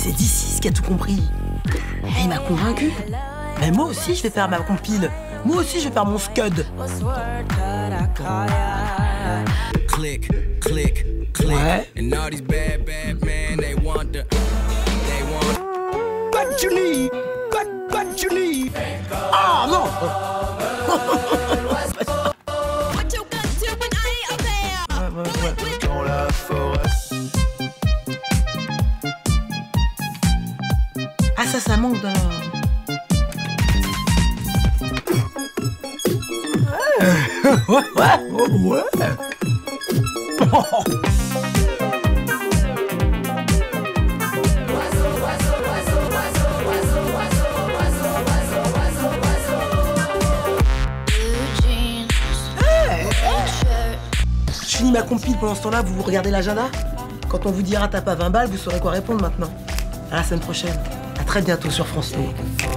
c'est D6 qui a tout compris. Et il m'a convaincu. Mais moi aussi, je vais faire ma compile. Moi aussi, je vais faire mon scud. Click, click, click. Ouais. And all these bad men, they want the. What you need? What you need? Ah non! Dans la forêt. Ah ça manque de... Ouais. Je finis ma compile pendant ce temps-là, vous regardez l'agenda. Quand on vous dira t'as pas 20 balles, vous saurez quoi répondre maintenant. À la semaine prochaine. À très bientôt sur France 2.